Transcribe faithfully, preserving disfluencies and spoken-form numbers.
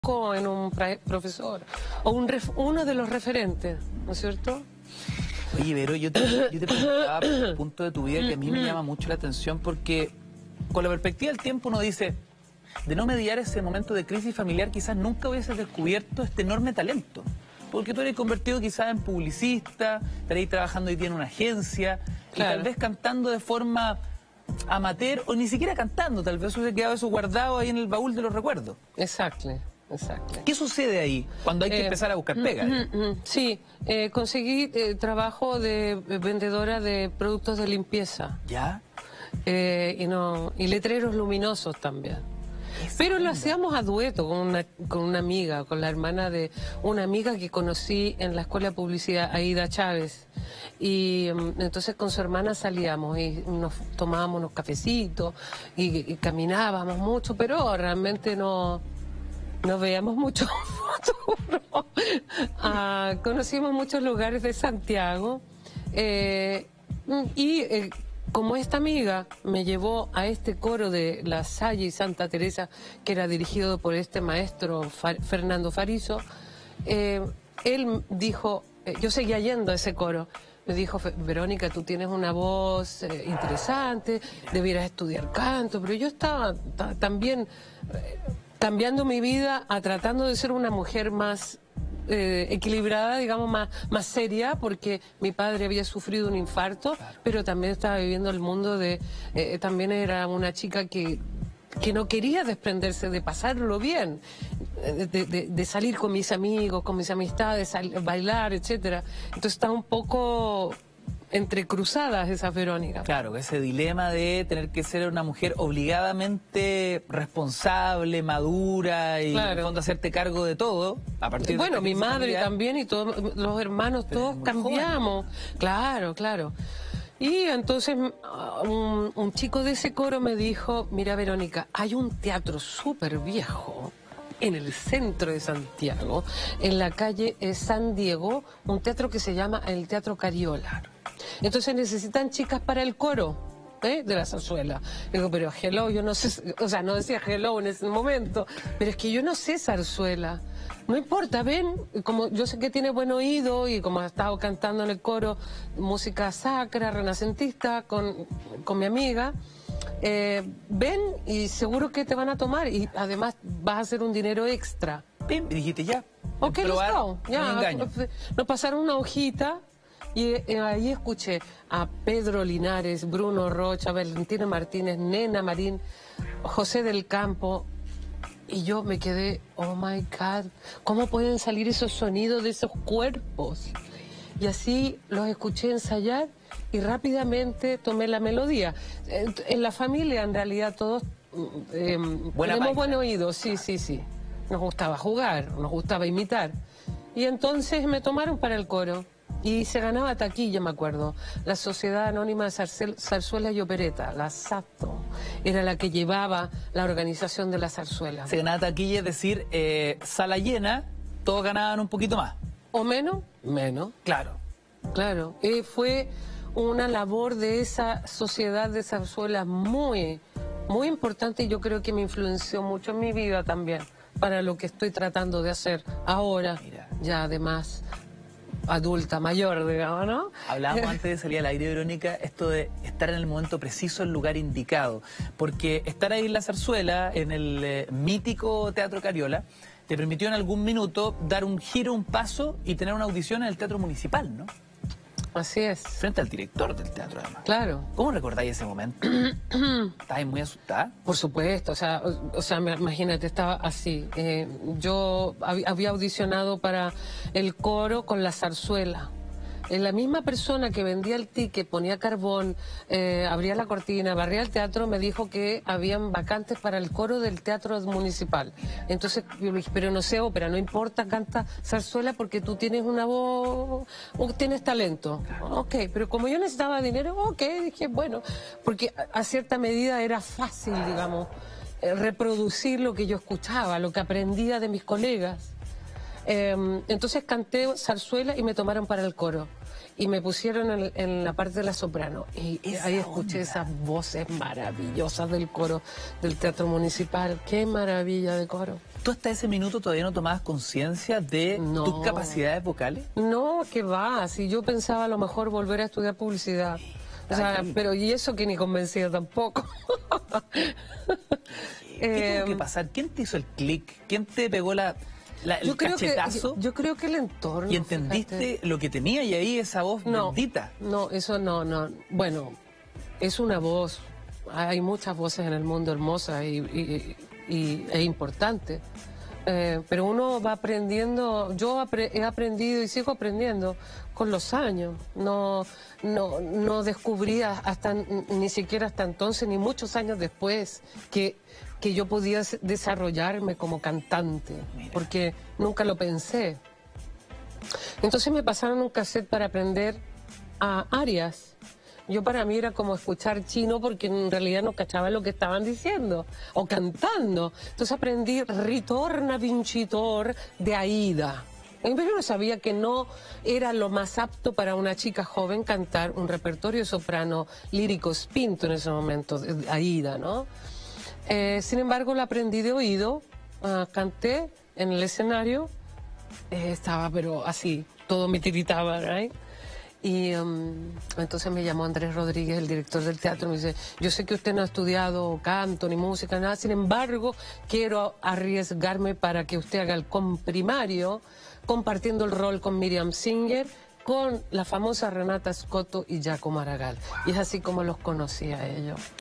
en un profesor o un ref, uno de los referentes, ¿no es cierto? Oye, Vero, yo te, yo te preguntaba por un punto de tu vida que a mí me llama mucho la atención, porque con la perspectiva del tiempo uno dice, de no mediar ese momento de crisis familiar quizás nunca hubieses descubierto este enorme talento, porque tú eres convertido quizás en publicista, estaréis trabajando hoy día en una agencia, claro, y tal vez cantando de forma amateur o ni siquiera cantando, tal vez hubiese quedado eso guardado ahí en el baúl de los recuerdos. Exacto. Exacto. ¿Qué sucede ahí cuando hay que eh, empezar a buscar pega? Mm, mm, sí, eh, conseguí eh, trabajo de vendedora de productos de limpieza. ¿Ya? Eh, y, no, y letreros luminosos también. Pero lo hacíamos a dueto con una, con una amiga, con la hermana de una amiga que conocí en la escuela de publicidad, Aida Chávez. Y um, entonces con su hermana salíamos y nos tomábamos unos cafecitos y, y caminábamos mucho, pero realmente no... Nos veíamos mucho futuro. Ah, conocimos muchos lugares de Santiago. Eh, y eh, como esta amiga me llevó a este coro de La Salle y Santa Teresa, que era dirigido por este maestro Far, Fernando Farizo, eh, él dijo, eh, yo seguía yendo a ese coro. Me dijo, Verónica, tú tienes una voz eh, interesante, debieras estudiar canto, pero yo estaba también... Eh, cambiando mi vida a tratando de ser una mujer más eh, equilibrada, digamos, más, más seria, porque mi padre había sufrido un infarto, pero también estaba viviendo el mundo de... Eh, también era una chica que, que no quería desprenderse de pasarlo bien, de, de, de salir con mis amigos, con mis amistades, sal, bailar, etcétera. Entonces estaba un poco... entrecruzadas esa Verónica. Claro, ese dilema de tener que ser una mujer obligadamente responsable, madura y claro, en el fondo hacerte cargo de todo. A partir bueno, de mi madre familiar. También y todos los hermanos, pero todos cambiamos. Joven. Claro, claro. Y entonces un, un chico de ese coro me dijo, mira Verónica, hay un teatro súper viejo en el centro de Santiago, en la calle San Diego, un teatro que se llama el Teatro Cariola. Entonces necesitan chicas para el coro, ¿eh? De la zarzuela. Digo, pero hello, yo no sé, o sea, no decía hello en ese momento, pero es que yo no sé zarzuela. No importa, ven, como yo sé que tiene buen oído y como ha estado cantando en el coro música sacra, renacentista, con, con mi amiga, eh, ven y seguro que te van a tomar y además vas a hacer un dinero extra. Pim, y dijiste ya. Ok, listo. Ya, engaño. Nos pasaron una hojita. Y eh, ahí escuché a Pedro Linares, Bruno Rocha, Valentina Martínez, Nena Marín, José del Campo. Y yo me quedé, oh my God, ¿cómo pueden salir esos sonidos de esos cuerpos? Y así los escuché ensayar y rápidamente tomé la melodía. En, en la familia, en realidad, todos eh, tenemos buen oído, sí, sí, sí. Nos gustaba jugar, nos gustaba imitar. Y entonces me tomaron para el coro. Y se ganaba taquilla, me acuerdo. La Sociedad Anónima de Zarzuela y Opereta, la SATO, era la que llevaba la organización de la zarzuela. Se ganaba taquilla, es decir, eh, sala llena, todos ganaban un poquito más. ¿O menos? Menos. Claro. Claro. Eh, fue una labor de esa sociedad de zarzuela muy, muy importante y yo creo que me influenció mucho en mi vida también, para lo que estoy tratando de hacer ahora. Mira. Ya además... adulta, mayor, digamos, ¿no? Hablábamos antes de salir al aire, Verónica, esto de estar en el momento preciso, en el lugar indicado. Porque estar ahí en la zarzuela, en el eh, mítico Teatro Cariola, te permitió en algún minuto dar un giro, un paso y tener una audición en el Teatro Municipal, ¿no? Así es. Frente al director del teatro, además. Claro. ¿Cómo recordáis ese momento? ¿Estabas muy asustada? Por supuesto, o sea, o, o sea imagínate, estaba así. Eh, yo hab, había audicionado para el coro con la zarzuela. Eh, la misma persona que vendía el ticket, ponía carbón, eh, abría la cortina, barría el teatro, me dijo que habían vacantes para el coro del teatro municipal. Entonces yo le dije, pero no sé ópera, no importa, canta zarzuela porque tú tienes una voz, tienes talento. Ok, pero como yo necesitaba dinero, ok, dije, bueno, porque a, a cierta medida era fácil, digamos, eh, reproducir lo que yo escuchaba, lo que aprendía de mis colegas. Eh, entonces canté zarzuela y me tomaron para el coro. y me pusieron en, en la parte de la soprano. Y Esa ahí escuché onda. esas voces maravillosas del coro del Teatro Municipal. ¡Qué maravilla de coro! ¿Tú hasta ese minuto todavía no tomabas conciencia de No. tus capacidades vocales? No, que va, si yo pensaba a lo mejor volver a estudiar publicidad. O sea, Ay. pero y eso que ni convencida tampoco. ¿Qué tuvo que Em, pasar? ¿Quién te hizo el clic? ¿Quién te pegó la, la- el yo creo que cachetazo? yo, yo creo que el entorno. y entendiste fíjate. lo que tenía y ahí esa voz No, bendita. no, eso no, no. Bueno, es una voz. Hay muchas voces en el mundo hermosas y, y, y- e importantes. Eh, pero uno va aprendiendo, yo apre- he aprendido y sigo aprendiendo con los años. No, no, no descubrí hasta ni siquiera hasta entonces, ni muchos años después, que, que yo podía s- desarrollarme como cantante, Mira. porque nunca lo pensé. Entonces me pasaron un cassette para aprender a arias. Yo para mí era como escuchar chino porque en realidad no cachaba lo que estaban diciendo o cantando. Entonces aprendí Ritorna Vincitor de Aida. Pero yo no sabía que no era lo más apto para una chica joven cantar un repertorio de soprano lírico spinto en ese momento, de Aida, ¿no? Eh, sin embargo, lo aprendí de oído, ah, canté en el escenario, eh, estaba pero así, todo me tiritaba, ¿right? Y um, entonces me llamó Andrés Rodríguez, el director del teatro, y me dice, yo sé que usted no ha estudiado canto ni música, nada, sin embargo, quiero arriesgarme para que usted haga el comprimario, compartiendo el rol con Miriam Singer, con la famosa Renata Scotto y Giacomo Maragall. Y es así como los conocí a ellos.